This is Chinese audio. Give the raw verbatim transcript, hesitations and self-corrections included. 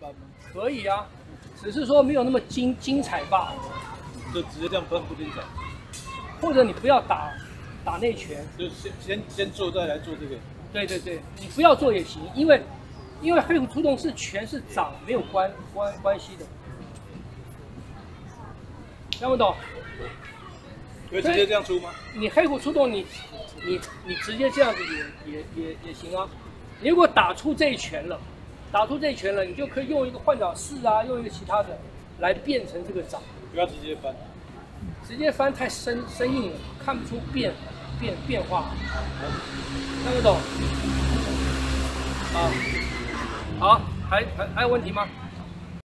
翻吗？ 可以啊，只是说没有那么精精彩罢了。 就直接这样翻不精彩。 或者你不要打打内拳， 就先先先做，再来做这个。 对对对，你不要做也行，因为因为黑虎出动是拳是掌没有关关关系的，听不懂？ 可以直接这样出吗？ 你黑虎出动你，你你直接这样子也也也也行啊。你如果打出这一拳了，打出这一拳了，你就可以用一个换掌式啊，用一个其他的来变成这个掌。 不要直接翻。 直接翻太生生硬了，看不出变变变化，听不懂？啊，好，还还还有问题吗？